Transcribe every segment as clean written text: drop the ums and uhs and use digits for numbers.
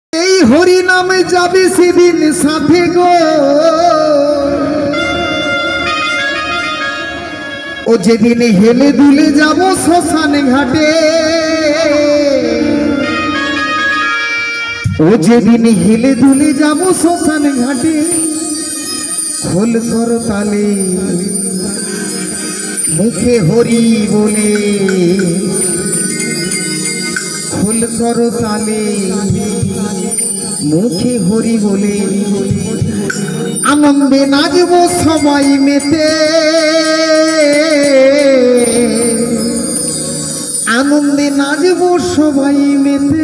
এই হরি নামে যাবে সেদিন সাথে গো, ও যেদিন হেলে দুলে যাব শ্মশান ঘাটে, ও যেদিন হেলে দুলে যাব শ্মশান ঘাটে। খোল কর তালে মুখে হরি বলে, খোল কর তালে মুখে হরি বলে, আনন্দে নাচব সবাই মেতে, আনন্দে নাচব সবাই মেতে।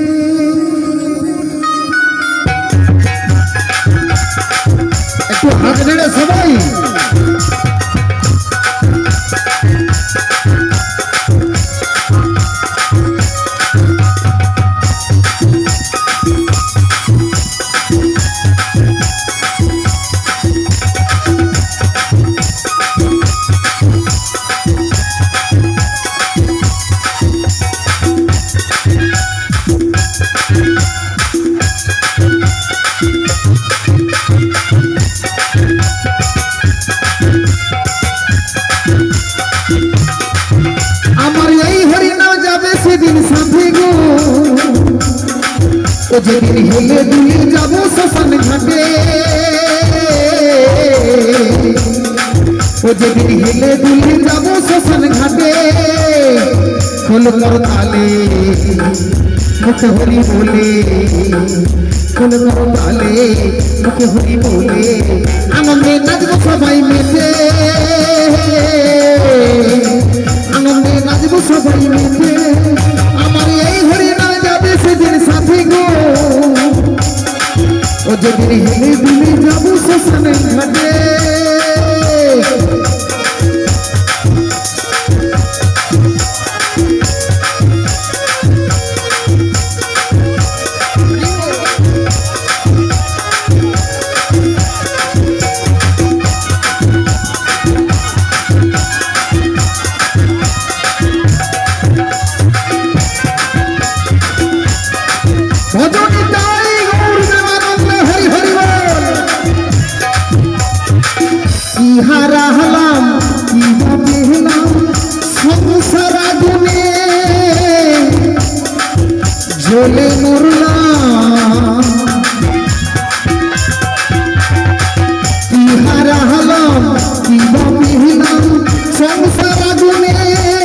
একটু হাত নেড়ে সবাই। যেদিন হেলে দুলে যাব শ্মশান ঘাটে, ও যেদিন হেলে দুলে যাব শ্মশান ঘাটে। খোল কর তালে মুখে হরি বলে, খোল কর তালে মুখে হরি বলে, আনন্দে নাচব সবাই মেতে, আনন্দে নাচব সবাই মেতে। আমার এই হরি নাম যাবে সেদিন সাথে গো, ও যেদিন হেলে দুলে যাব শ্মশান ঘাটে। ইহারা হলাম কিভাবে হলাম সংসার আগুনে জ্বলে মরলাম, ইহারা হলাম কিভাবে হলাম সংসার আগুনে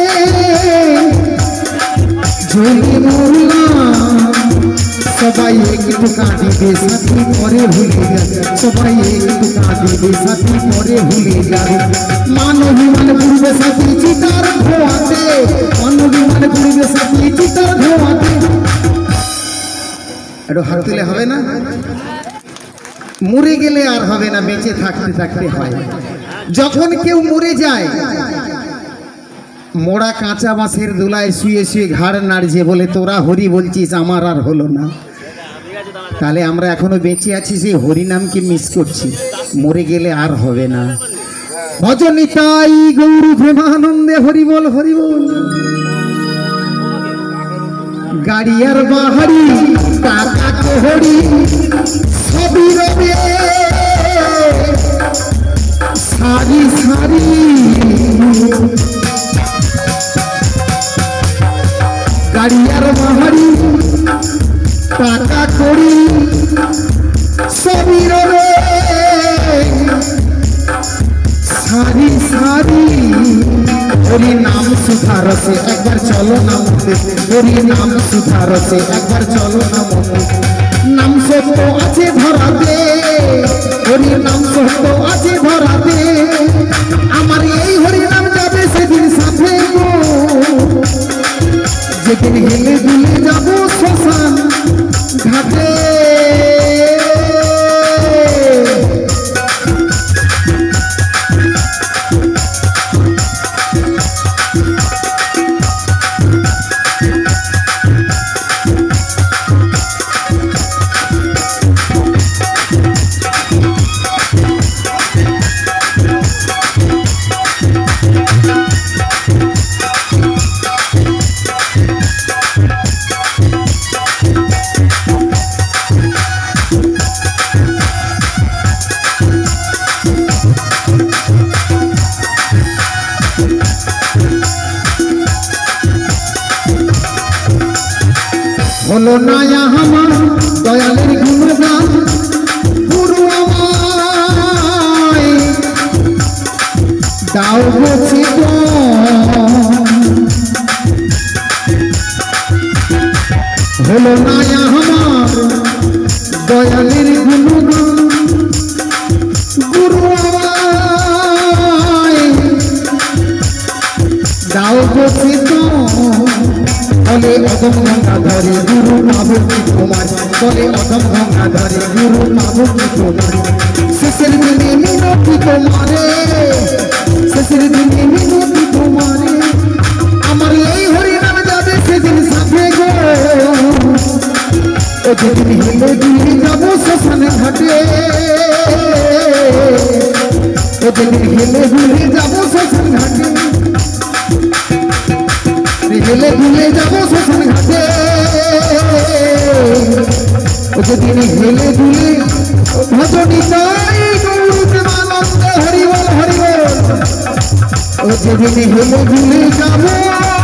জ্বলে মরলাম। সবাই একটু কাঁদিবে সাথী পরে ভুলে যাবে, সবাই একটু কাঁদিবে সাথী পরে ভুলে যাবে। মানবিমান পূর্বে সাথী চিতার ধোয়াতে, মানবিমান পূর্বে সাথী চিতার ধোয়াতে। একটু হাত তুলে হবে না? মরে গেলে আর হবে না, বেঁচে থাকতে থাকতে হয়। যখন কেউ মরে যায়, মোড়া কাঁচা বাঁশের দোলায় শুয়ে শুয়ে ঘাড় নাড়ছে, বলে তোরা হরি বলছিস আমার আর হলো না। তাহলে আমরা এখনো বেঁচে আছি, সেই হরিনামকে মিস করছি, মরে গেলে আর হবে না। ভজনিতাই গৌর প্রেমানন্দে হরি বল হরি বল। গাড়িয়ার বাহারি কাকা কোহরি সবই রবে সারি সারি, গাড়িয়ার বাহারি টাকা করি সবই রবে সারি সারি। হরি নাম সুধারসে একবার চলো না মতে, হরি নাম সুধারসে একবার চলো না মতে। নাম সত্য আছে ধরাতে, হরি নাম সত্য আছে ধরাতে। আমার এই হরি নাম যাবে সেদিন সাথে গো, যেদিন হেলে দুলে যাব শ্মশান ঘাটে। হলো না আমার দয়ালের গুণগান গুরু আমায় দাও গছি হলো না আমার দয়ালের গুণগান গুরু আমায় দাও গছি বলে অদম গঙ্গাধরে গুরু পাবো কি তোমার বলে অদম গঙ্গাধরে গুরু পাবো কি তোমার শেষের দিনে মিনতি তোমারে শেষের দিনে মিনতি তোমারে আমার এই হরি নাম যাবে সেদিন সাথে গো ও যেদিন হেলে দিয়ে যাবো শ্মশানে ঘাটে ও যেদিন হেলে দিয়ে যাবো শ্মশান ঘাটে হেলে ভুলে যাবো শ্মশান ঘাটে ও যেদিন হেলে ভুলে ভজনী তাই গৌরীতে আনন্দে হরি বল ও যেদিন হেলে ভুলে যাবো